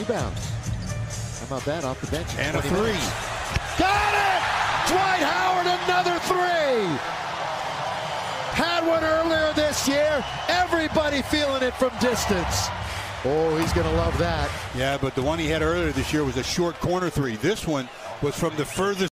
rebounds. How about that off the bench? And a three. Got it! Dwight Howard, another three! Had one earlier this year. Everybody feeling it from distance. Oh, he's going to love that. Yeah, but the one he had earlier this year was a short corner three. This one was from the furthest.